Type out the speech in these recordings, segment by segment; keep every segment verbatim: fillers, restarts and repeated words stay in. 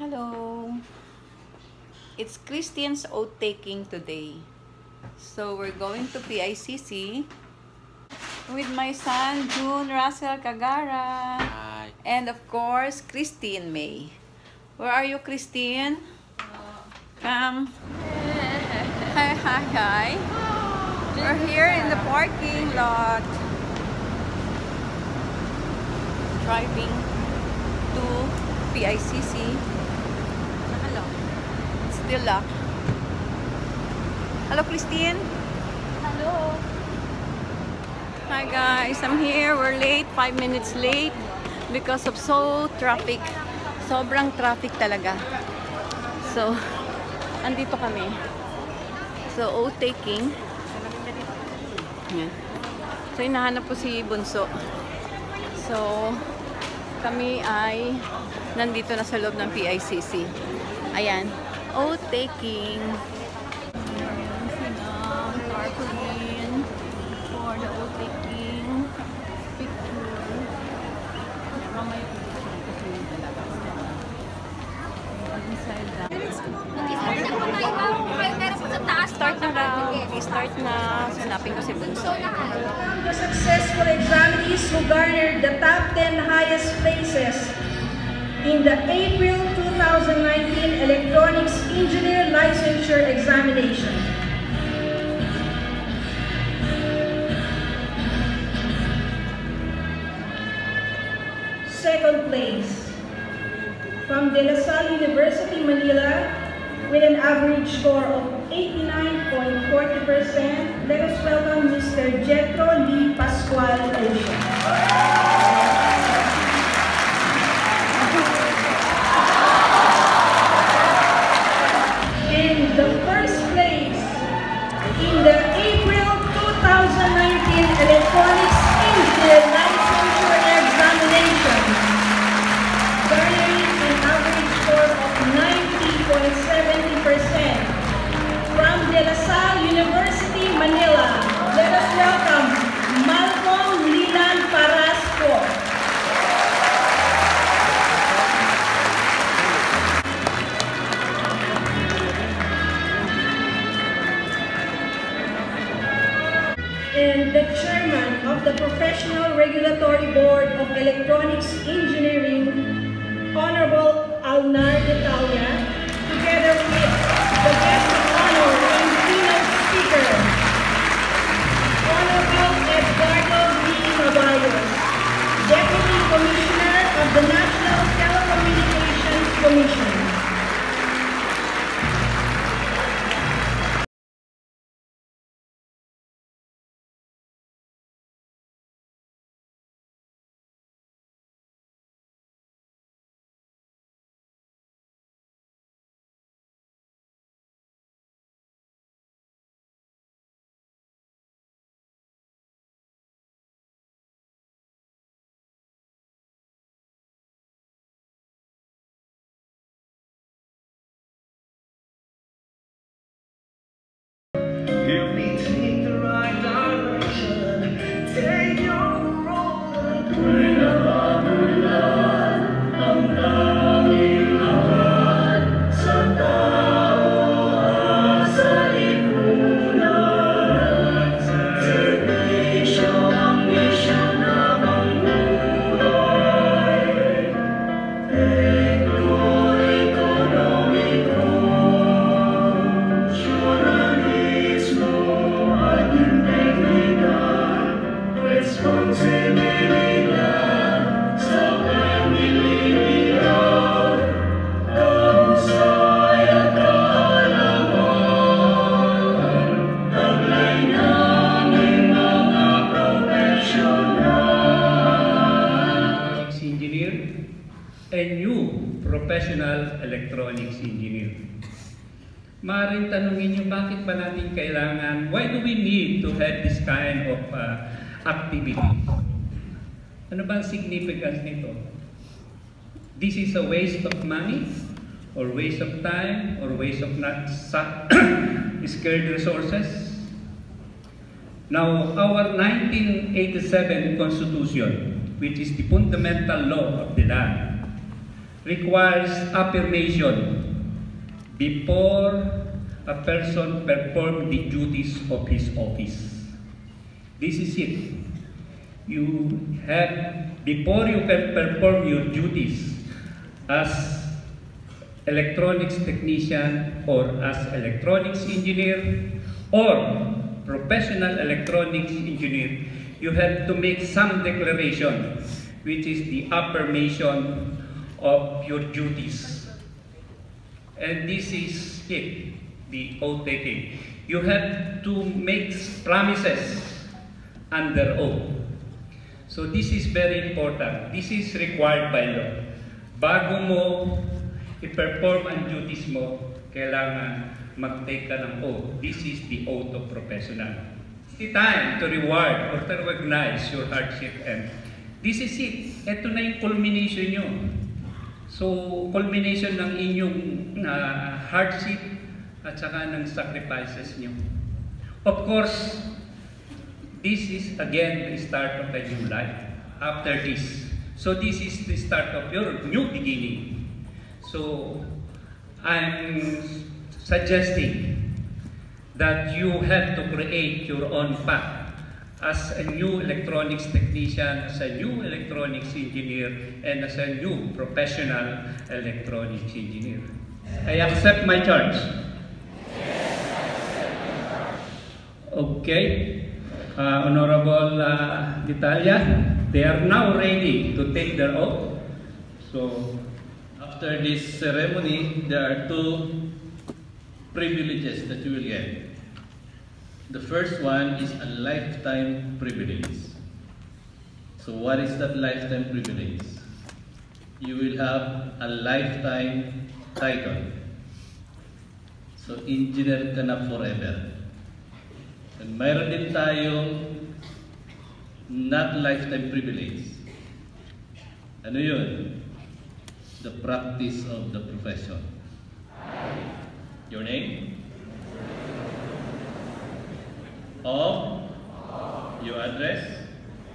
Hello. It's Christian's oath taking today. So we're going to P I C C with my son June Russell Cagara. Hi. And of course, Christine May. Where are you, Christine? Come. Hi, hi, hi. We're here in the parking lot. Driving to P I C C. It's still locked. Hello, Christine. Hello. Hi guys, I'm here. We're late, five minutes late because of so traffic. Sobrang traffic talaga. So, andito kami. So, oath taking. Yan. So, hinahanap ko si Bunso. So, kami ay nandito na sa loob ng P I C C. Ayan, oath taking. Tarpaulin for the oath taking picture. Mamaya ko kasi yung talaga. Inside that. Start na raw. Start na. Hanapin ko si Bunso. The successful examinees who garnered the top ten highest places in the April two thousand nineteen Electronics Engineer Licensure Examination. Second place, from De La Salle University, Manila, with an average score of eighty-nine point four zero percent, let us welcome Mister Jetro Lee Pascual Alicia. In the first place, in the April two thousand nineteen Electronics Engineer Licensure Examination, garnering an average score of ninety point seven zero percent from De La Salle University, Manila. Let us welcome Malcolm Lilan Parasco. And the chairman of the Professional Regulatory Board of Electronics Engineering, Honorable Alnar Italia, together with the guest of honor and keynote speaker, Honorable Eduardo V. Mabayos, Deputy Commissioner of the National Telecommunications Commission. Help me take the right direction. Take your road. Bring about the Lord. Ang tanging lahat sa tao sa lipunan. Servisyo ang misyon na pangbuhay. Tekno-ekonomiko. Responsibilidad sa pamilya, kahusay at kaalaman, taglay naming mga profesional. Engineer and new professional electronics engineer. Maaaring tanungin niyo, bakit ba natin kailangan, why do we need to have this kind of uh, activity? Ano ba ang significance nito? This is a waste of money, or waste of time, or waste of not scarce resources? Now, our nineteen eighty-seven Constitution, which is the fundamental law of the land, requires affirmation before a person performs the duties of his office. This is it. You have, before you can perform your duties as electronics technician or as electronics engineer or professional electronics engineer, you have to make some declaration, which is the affirmation of your duties. And this is it, the oath taking. You have to make promises under oath. So this is very important. This is required by law. Bago mo i-perform ang duties mo, kailangan mag-take ka ng oath. This is the oath of professional. It's the time to reward or to recognize your hardship, and this is it. Ito na yung culmination nyo. So, culmination ng inyong uh, hardship at saka ng sacrifices nyo. Of course, this is again the start of a new life after this. So this is the start of your new beginning. So I'm suggesting that you have to create your own path as a new electronics technician, as a new electronics engineer, and as a new professional electronics engineer. I accept my charge. Okay. Uh, Honorable uh, Italia, they are now ready to take their oath. So, after this ceremony, there are two privileges that you will get. The first one is a lifetime privilege. So, what is that lifetime privilege? You will have a lifetime title. So, engineer ka na forever. And mayroon din tayong not lifetime privilege. Ano yun? The practice of the profession. Your name? Of? Your address?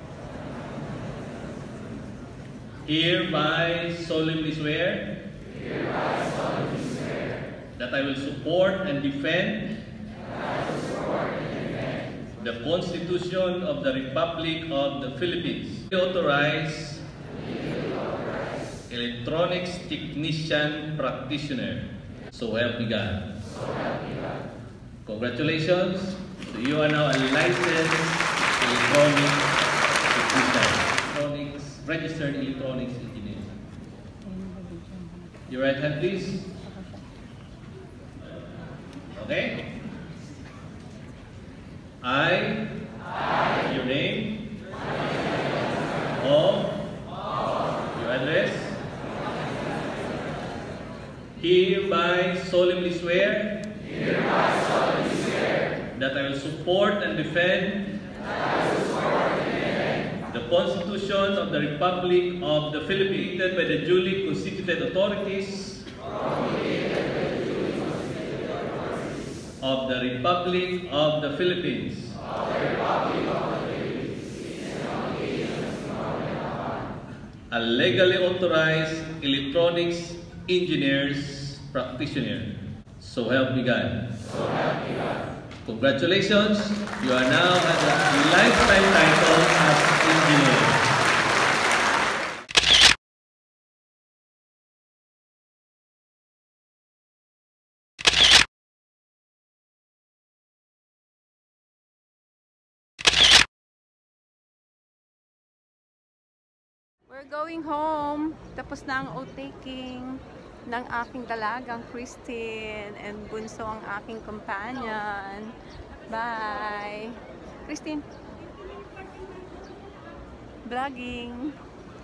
Hereby solemnly swear. Hereby solemnly swear. That I will support and defend. That I will support and the Constitution of the Republic of the Philippines. Authorized electronics technician practitioner. So help me God. Congratulations. So you are now a licensed electronics technician. Electronics, registered electronics engineer. Your right hand, please. Okay? I, I, your name, of, your address, hereby solemnly swear, hereby solemnly swear that I will support and defend, that I will support and defend the Constitution of the Republic of the Philippines by the duly constituted authorities of the Republic of the Philippines. Of the Republic of the Philippines. A legally authorized electronics engineers practitioner. So help me God. So help me God. Congratulations. You are now at a lifetime title as engineer. We're going home. Tapos na ang oath taking ng aking dalagang Christine, and bunso ang aking companion. Bye! Christine! Vlogging!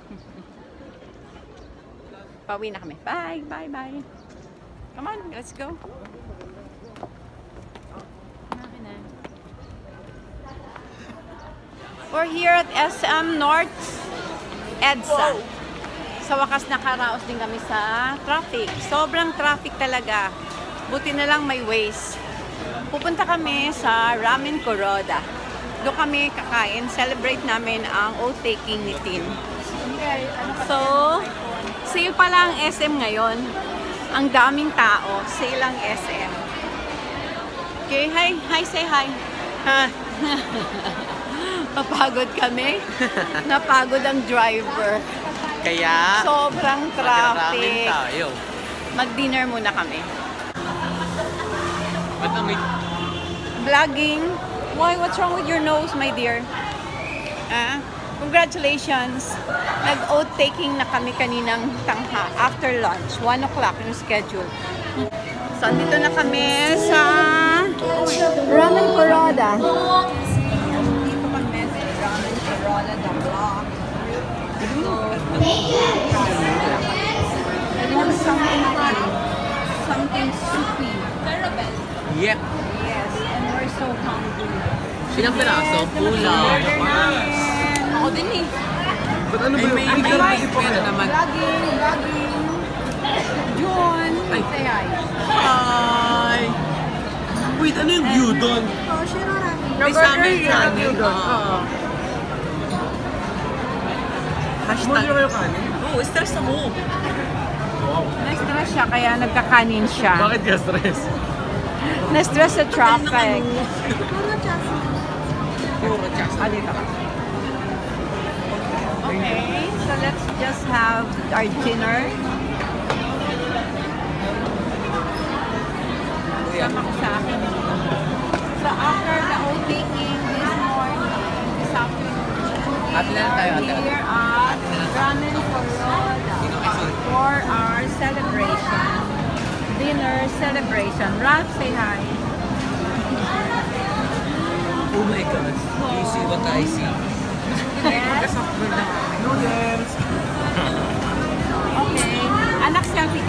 Pauwi na kami. Bye! Bye! Bye! Come on, let's go! We're here at S M North EDSA. Sa wakas nakaraos din kami sa traffic. Sobrang traffic talaga. Buti na lang may Waze. Pupunta kami sa Ramen Kuroda. Doon kami kakain. Celebrate namin ang oath taking ni Tin. So, Sale pala ang S M ngayon. Ang daming tao. Sale ang S M. Okay, hi. Hi, say hi. Ha? Napagod kami. Napagod ang driver. Kaya, Sobrang maraming traffic. tayo. Mag-dinner muna kami. Ba't amoy? Vlogging. Why? What's wrong with your nose, my dear? Ah, congratulations. Nag-oat taking na kami kaninang tangha after lunch. one o'clock yung schedule. So, andito na kami sa Ramen Kuroda. Dito kami sa Ramen Kuroda, the block. I want something hot. Something soupy. Yep. Yes, and we're so hungry. Silang piraso, pula. Ako din eh. Ba't ano ba yung pera naman? Vlogging, vlogging. John, say hi. Hi! Wait, ano yung view doon? May summer kanin. Oo. Hashtag. Oo, stress ako. Na-stress siya, kaya nagkakanin siya. Bakit ka stress? Na-stress sa traffic. Puro chas. Ah, dito ka. Okay, so let's just have our dinner. Sama ko sa akin. So after the oat taking this morning, this afternoon, Ate na lang tayo, we ate, are ate. here at Ramen Kuroda for our celebration. Dinner celebration. Ralph, say hi. Oh my God. You see what I see? Yes. Noodles! Okay. Anak, selfie